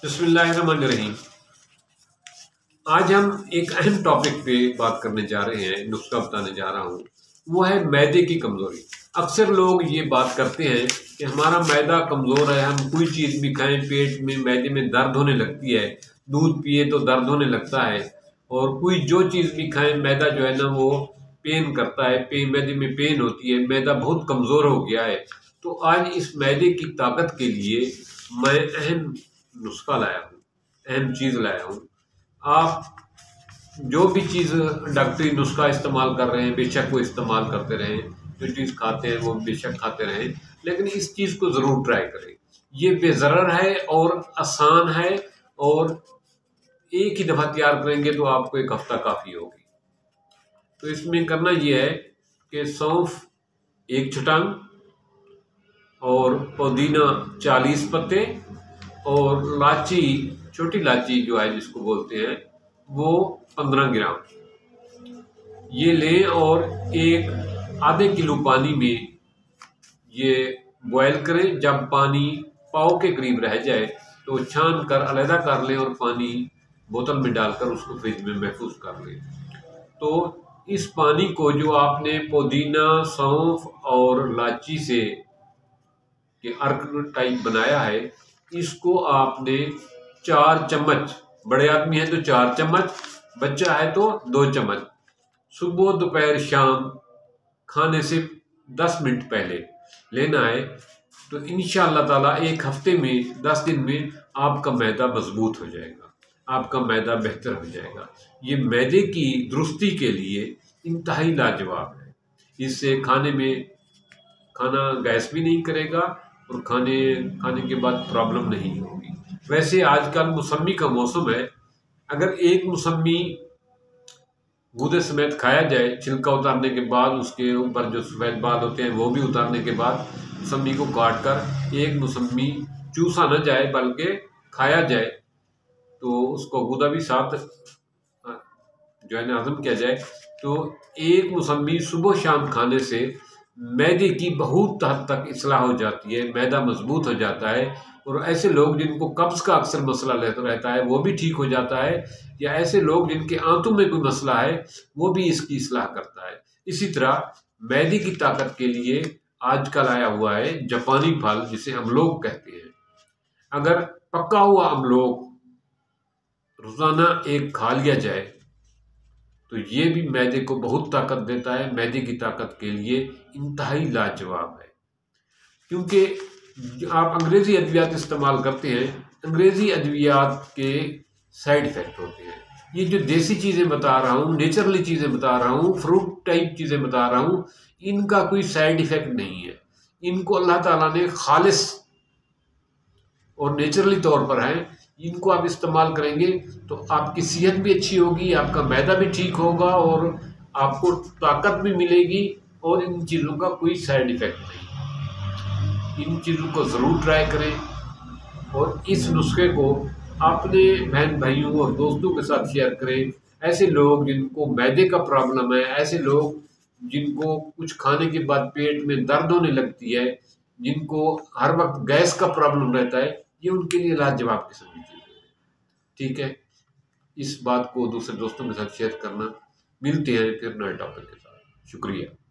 बिस्मिल्लाहिर्रहमानिर्रहीम। आज हम एक अहम टॉपिक पे बात करने जा रहे हैं, नुस्खा बताने जा रहा हूँ। वो है मैदे की कमज़ोरी। अक्सर लोग ये बात करते हैं कि हमारा मैदा कमज़ोर है, हम कोई चीज़ भी खाएं पेट में मैदे में दर्द होने लगती है, दूध पिए तो दर्द होने लगता है, और कोई जो चीज़ भी खाएं मैदा जो है ना वो पेन करता है, मैदे में पेन होती है, मैदा बहुत कमज़ोर हो गया है। तो आज इस मैदे की ताकत के लिए मैं अहम नुस्खा लाया हूँ, अहम चीज़ लाया हूँ। आप जो भी चीज़ डॉक्टरी नुस्खा इस्तेमाल कर रहे हैं बेशक वो इस्तेमाल करते रहें, जो चीज़ खाते हैं वो बेशक खाते रहें, लेकिन इस चीज़ को ज़रूर ट्राई करें। ये बेज़रर है और आसान है, और एक ही दफ़ा तैयार करेंगे तो आपको एक हफ़्ता काफ़ी होगी। तो इसमें करना ये है कि सौंफ 1 छटांग और पुदीना 40 पत्ते और लाची, छोटी लाची जो है जिसको बोलते हैं, वो 15 ग्राम ये लें, और एक आधे किलो पानी में ये बॉयल करें। जब पानी पाव के करीब रह जाए तो छान कर अलहदा कर लें, और पानी बोतल में डालकर उसको फ्रिज में महफूज कर लें। तो इस पानी को जो आपने पुदीना, सौंफ और लाची से कि अर्क टाइप बनाया है, इसको आपने 4 चम्मच, बड़े आदमी है तो 4 चम्मच, बच्चा है तो 2 चम्मच, सुबह दोपहर शाम खाने से 10 मिनट पहले लेना है। तो इंशाअल्लाह ताला एक हफ्ते में 10 दिन में आपका मैदा मजबूत हो जाएगा, आपका मैदा बेहतर हो जाएगा। ये मैदे की दुरुस्ती के लिए इंतहाई लाजवाब है। इससे खाना गैस भी नहीं करेगा, और खाने के बाद प्रॉब्लम नहीं होगी। वैसे आजकल मौसमी का मौसम है, अगर एक मौसमी गूदे समेत खाया जाए, छिलका उतारने के बाद उसके ऊपर जो सफ़ेद बाल होते हैं वो भी उतारने के बाद मौसमी को काट कर एक मौसमी चूसा न जाए बल्कि खाया जाए, तो उसको गूदा भी साथ जो है ना हजम किया जाए, तो एक मौसमी सुबह शाम खाने से मैदे की बहुत हद तक इस्लाह हो जाती है, मैदा मजबूत हो जाता है। और ऐसे लोग जिनको कब्ज़ का अक्सर मसला रहता है वो भी ठीक हो जाता है, या ऐसे लोग जिनके आंतों में कोई मसला है वो भी इसकी इस्लाह करता है। इसी तरह मैदे की ताकत के लिए आजकल आया हुआ है जापानी फल, जिसे अमलोग कहते हैं। अगर पका हुआ अमलोग रोज़ाना एक खा लिया जाए तो ये भी मैदे को बहुत ताकत देता है, मैदे की ताकत के लिए इंतहाई लाजवाब है। क्योंकि आप अंग्रेज़ी अद्वियात इस्तेमाल करते हैं, अंग्रेज़ी अद्वियात के साइड इफ़ेक्ट होते हैं। ये जो देसी चीज़ें बता रहा हूँ, नेचुरली चीज़ें बता रहा हूँ, फ्रूट टाइप चीज़ें बता रहा हूँ, इनका कोई साइड इफ़ेक्ट नहीं है। इनको अल्लाह ताला ने खालिस और नेचुरली तौर पर हैं, इनको आप इस्तेमाल करेंगे तो आपकी सेहत भी अच्छी होगी, आपका मैदा भी ठीक होगा, और आपको ताकत भी मिलेगी, और इन चीज़ों का कोई साइड इफ़ेक्ट नहीं। इन चीज़ों को ज़रूर ट्राई करें, और इस नुस्खे को अपने बहन भाइयों और दोस्तों के साथ शेयर करें। ऐसे लोग जिनको मैदे का प्रॉब्लम है, ऐसे लोग जिनको कुछ खाने के बाद पेट में दर्द होने लगती है, जिनको हर वक्त गैस का प्रॉब्लम रहता है, ये उनके लिए लाजवाब किस्म की चीज़ है। ठीक है, इस बात को दूसरे दोस्तों के साथ शेयर करना। मिलते हैं फिर नए टॉपिक के साथ। शुक्रिया।